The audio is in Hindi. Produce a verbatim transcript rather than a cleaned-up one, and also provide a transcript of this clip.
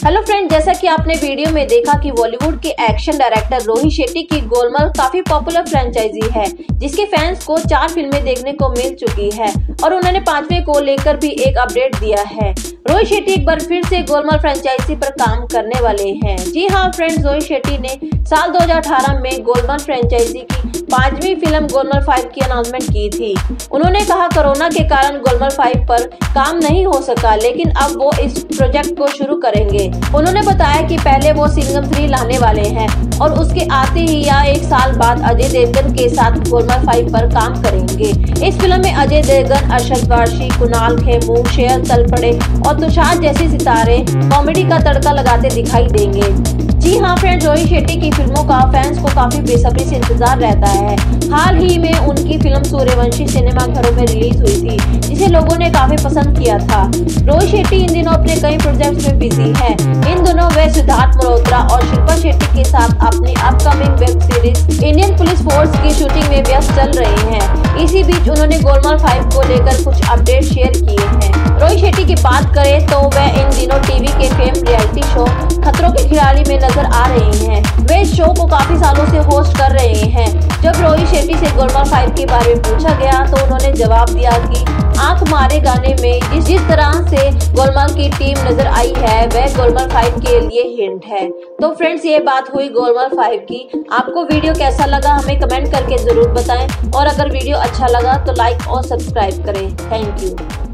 हेलो फ्रेंड, जैसा कि आपने वीडियो में देखा कि बॉलीवुड के एक्शन डायरेक्टर रोहित शेट्टी की गोलमाल काफी पॉपुलर फ्रेंचाइजी है, जिसके फैंस को चार फिल्में देखने को मिल चुकी है और उन्होंने पांचवें को लेकर भी एक अपडेट दिया है। रोहित शेट्टी एक बार फिर से गोलमाल फ्रेंचाइजी पर काम करने वाले हैं। जी हाँ फ्रेंड्स, रोहित शेट्टी ने साल दो हज़ार अठारह में गोलमाल फ्रेंचाइजी की पांचवी फिल्म गोलमाल फाइव की अनाउंसमेंट की थी। उन्होंने कहा कोरोना के कारण गोलमाल फाइव पर काम नहीं हो सका, लेकिन अब वो इस प्रोजेक्ट को शुरू करेंगे। उन्होंने बताया कि पहले वो सिंघम थ्री लाने वाले हैं और उसके आते ही या एक साल बाद अजय देवगन के साथ गोलमाल फाइव पर काम करेंगे। इस फिल्म में अजय देवगन, अरशद वारसी, कुणाल, केम्मू, श्रेयस, तलपड़े और तुषार जैसे सितारे कॉमेडी का तड़का लगाते दिखाई देंगे। जी हाँ फ्रेंड्स, रोहित शेट्टी की फिल्मों का फैंस को काफी बेसब्री से इंतजार रहता है। हाल ही में उनकी फिल्म सूर्यवंशी सिनेमा घरों में रिलीज हुई थी, जिसे लोगों ने काफी पसंद किया था। रोहित शेट्टी इन दिनों अपने कई प्रोजेक्ट्स में बिजी हैं। इन दोनों वे सिद्धार्थ मल्होत्रा और शिल्पा शेट्टी के साथ अपनी upcoming web series Indian police force की शूटिंग में व्यस्त चल रहे हैं। इसी बीच उन्होंने गोलमाल फाइव को लेकर कुछ अपडेट शेयर किए हैं। रोहित शेट्टी की बात करें तो वह इन दिनों टीवी के फेम रियलिटी शो खतरों के खिलाड़ी में नजर आ रहे हैं। वे इस शो को काफी सालों से होस्ट कर रहे हैं। जब रोहित शेट्टी से गोलमाल फाइव के बारे में पूछा गया तो उन्होंने जवाब दिया कि आंख मारे गाने में जिस जिस तरह से गोलमाल की टीम नजर आई है वह गोलमाल फाइव के लिए हिंट है। तो फ्रेंड्स, ये बात हुई गोलमाल फाइव की। आपको वीडियो कैसा लगा हमें कमेंट करके जरूर बताएं और अगर वीडियो अच्छा लगा तो लाइक और सब्सक्राइब करें। Thank you.